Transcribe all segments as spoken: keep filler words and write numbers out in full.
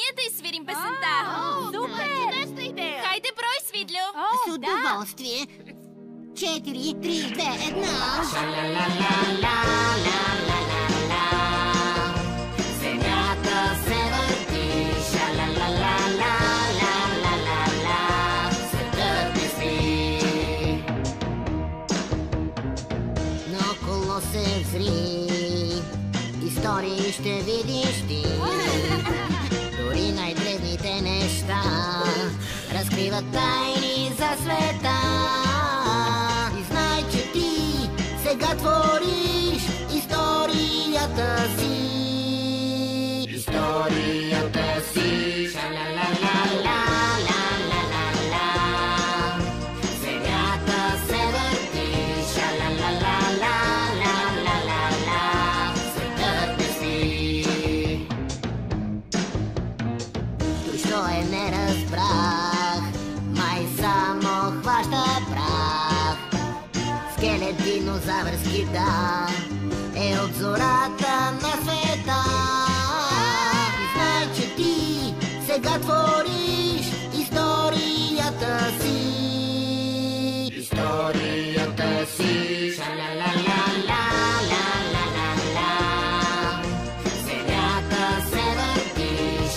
студията и свирим песента. Супер! Чудесна идея! Хайде брой, Свидлю. С удоволствие. Четири, три, две, едно. Земята се върти. Светът не спи. Наоколо се взри. Истории ще видиш ти. Дори най-древните неща разкриват тайни за света. И знай, че ти сега твориш историята си. Историята си. Ша-ла-ла-ла-ла-ла-ла-ла. Земята се върти. Ша-ла-ла-ла-ла-ла-ла-ла. Светът не спи. Той що е не разбрах, май само хваща прах. Скелет динозавърски, да, е от зората на света. И знай, че ти сега твориш историята си. Историята си. Ша-ла-ла-ла-ла-ла-ла-ла. Земята се върти.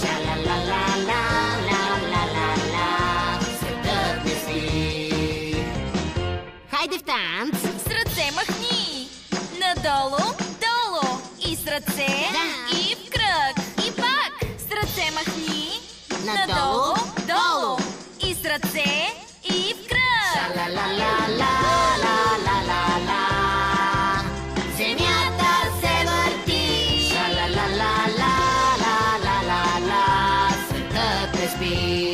Ша-ла-ла-ла-ла-ла-ла-ла. Светът не спи. Хайде в танц! С ръце махни. Надолу, долу. И с ръце, Да. и в кръг. И пак. С ръце махни. Надолу, долу. И с ръце, и в кръг. Ша-ла-ла-ла-ла-ла-ла-ла. Земята се върти. Ша-ла-ла-ла-ла-ла-ла-ла-ла. Светът не спи.